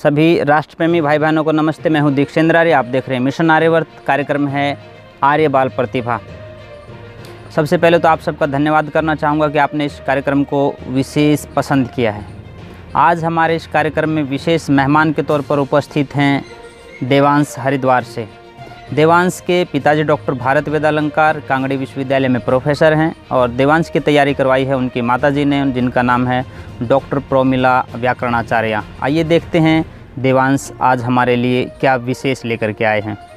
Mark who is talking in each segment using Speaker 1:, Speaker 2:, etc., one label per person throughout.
Speaker 1: सभी राष्ट्रप्रेमी भाई बहनों को नमस्ते। मैं हूं दीक्षेंद्र आर्य। आप देख रहे हैं मिशन आर्यवर्त। कार्यक्रम है आर्य बाल प्रतिभा। सबसे पहले तो आप सबका धन्यवाद करना चाहूँगा कि आपने इस कार्यक्रम को विशेष पसंद किया है। आज हमारे इस कार्यक्रम में विशेष मेहमान के तौर पर उपस्थित हैं देवांश हरिद्वार से। देवांश के पिताजी डॉक्टर भारत वेदालंकार कांगड़ी विश्वविद्यालय में प्रोफेसर हैं और देवांश की तैयारी करवाई है उनकी माताजी ने, जिनका नाम है डॉक्टर प्रोमिला व्याकरणाचार्य। आइए देखते हैं देवांश आज हमारे लिए क्या विशेष लेकर के आए हैं।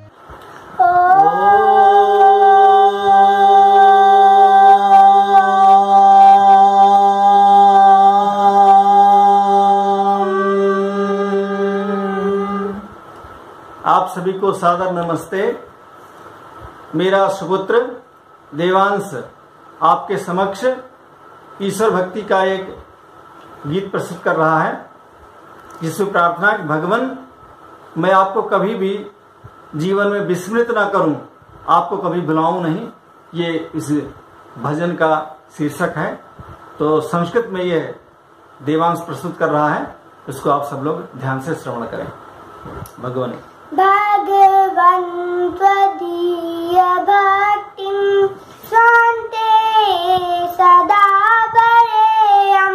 Speaker 2: आप सभी को सादर नमस्ते। मेरा सुपुत्र देवांश आपके समक्ष ईश्वर भक्ति का एक गीत प्रस्तुत कर रहा है, जिसमें प्रार्थना कि भगवान मैं आपको कभी भी जीवन में विस्मृत ना करूं, आपको कभी भुलाऊं नहीं। ये इस भजन का शीर्षक है। तो संस्कृत में ये देवांश प्रस्तुत कर रहा है, इसको आप सब लोग ध्यान से श्रवण करें। भगवान
Speaker 3: भगवन् त्वदीय भक्तिं स्वान्ते सदा वरेयं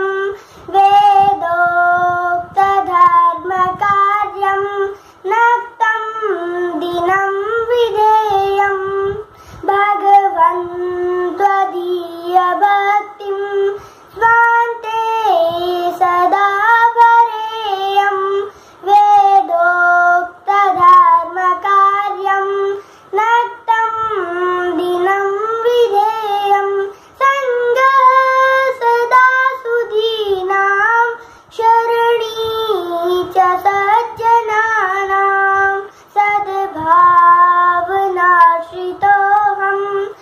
Speaker 3: वेदोक्त धर्म कार्यं नक्तं दिनं विधेयं। भगवन् त्वदीय भक्तिं स्वान्ते सदा वरेयं वेदोक्त धर्म कार्यं नक्तं दिनं विधेयं। संगः सदा सुधीनां शरणी च सज्जनानां सद्भावनाश्रितोऽहं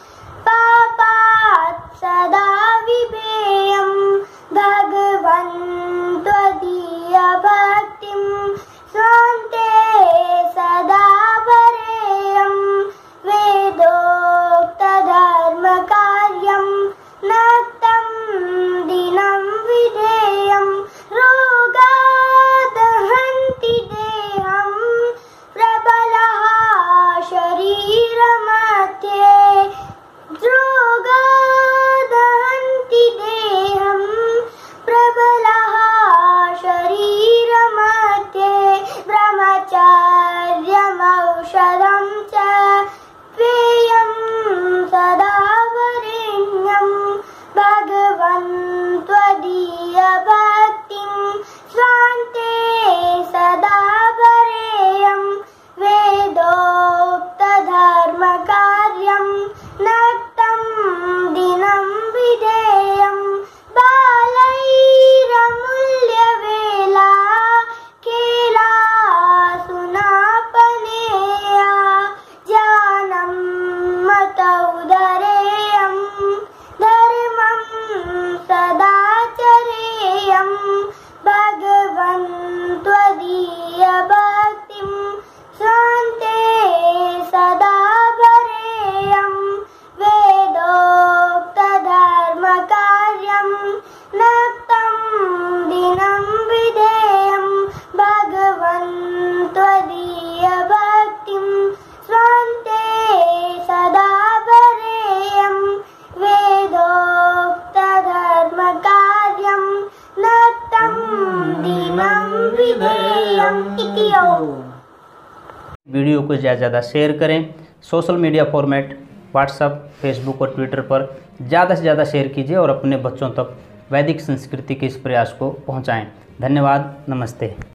Speaker 3: पापात् सदा विभेयं। भगवन् त्वदीय भक्तिं स्वान्ते सदा वरेयं वेदोक्त धर्म कार्यं नक्तं दिनं विधेयं। रोगाद् हन्ति देहं प्रबलः शरीरमध्ये। रोगाद् हन्ति देहं प्रबलः शरीरमध्ये। ब्रह्मचर्यमौषधं च पेयं सदा वरेण्यं। भगवन् त्वदीय भक्तिं स्वान्ते सदा वरेयं वेदोक्त धर्म कार्यं नक्तं दिनं विधेयं। बालैरमूल्यवेला केला सुनापनेया ज्ञानं मतौदरेयं धर्मं सदा चरेयं। भगवन् त्वदीय भक्तिं स्वान्ते सदा वरेयं वेदोक्त धर्म कार्यं नक्तं दिनं विधेयं। भगवन् त्वदीय भक्तिं स्वान्ते सदा वरेयं वेदोक्त धर्म कार्यं नक्तं दिनं विधेयम्।
Speaker 1: वीडियो को ज़्यादा से ज़्यादा शेयर करें। Social media format WhatsApp, Facebook और ट्विटर पर ज़्यादा से ज़्यादा शेयर कीजिए और अपने बच्चों तक वैदिक संस्कृति के इस प्रयास को पहुंचाएं। धन्यवाद। नमस्ते।